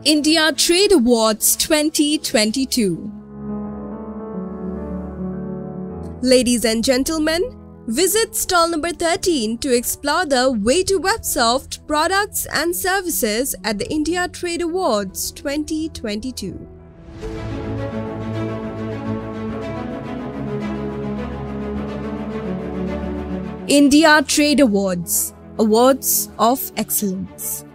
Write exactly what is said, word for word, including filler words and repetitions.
India Trade Awards twenty twenty-two. Ladies and gentlemen, visit stall number thirteen to explore the way to Websoft products and services at the India Trade Awards twenty twenty-two. India Trade Awards, Awards of Excellence.